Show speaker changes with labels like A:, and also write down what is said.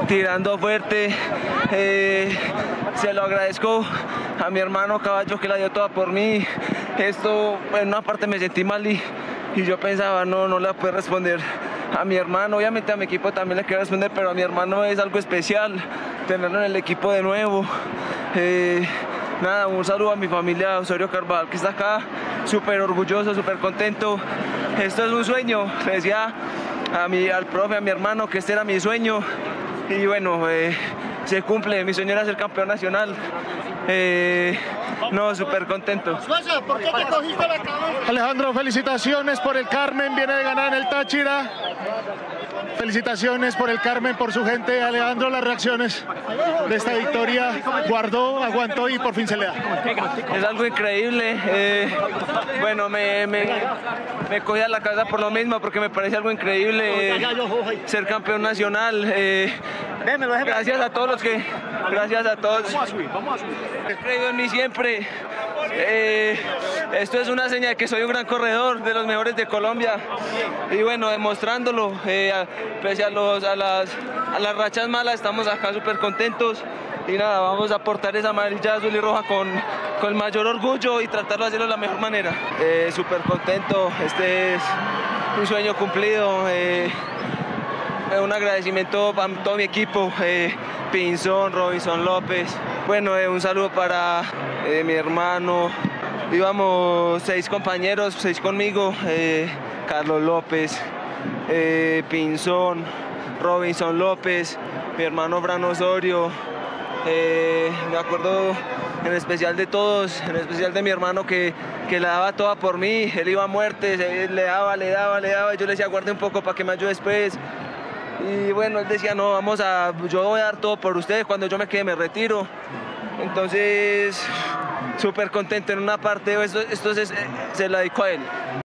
A: tirando fuerte. Se lo agradezco a mi hermano Caballo, que la dio toda por mí. Esto, en una parte me sentí mal y yo pensaba, no le puedo responder a mi hermano. Obviamente a mi equipo también le quiero responder, pero a mi hermano es algo especial tenerlo en el equipo de nuevo. Nada, un saludo a mi familia Osorio Carvajal, que está acá, súper orgulloso, súper contento. Esto es un sueño, le decía al profe, a mi hermano, que este era mi sueño. Y bueno, se cumple, mi sueño era ser campeón nacional. No, súper contento.
B: ¿Por qué te cogiste la cabeza?
C: Alejandro, felicitaciones por el Carmen, viene de ganar en el Táchira. Felicitaciones por el Carmen, por su gente. Alejandro, las reacciones de esta victoria, guardó, aguantó y por fin se le da.
A: Es algo increíble. Bueno, me cogí a la cabeza por lo mismo, porque me parece algo increíble ser campeón nacional. Gracias a todos gracias a todos. He creído en mí siempre. Esto es una señal de que soy un gran corredor, de los mejores de Colombia, y bueno, demostrándolo. Pese a las rachas malas, estamos acá súper contentos y nada, vamos a portar esa amarilla, azul y roja con el mayor orgullo y tratarlo de hacerlo de la mejor manera. Súper contento, este es un sueño cumplido. Un agradecimiento a todo mi equipo, Pinzón, Robinson López. Bueno, un saludo para mi hermano. Íbamos 6 compañeros, 6 conmigo, Carlos López, Pinzón, Robinson López, mi hermano Bran Osorio. Me acuerdo en especial de todos, en especial de mi hermano que la daba toda por mí. Él iba a muerte, le daba, y yo le decía, guarde un poco para que me ayude después. Y bueno, él decía, no, yo voy a dar todo por ustedes, cuando yo me quede me retiro. Entonces, súper contento en una parte, esto se la dedico a él.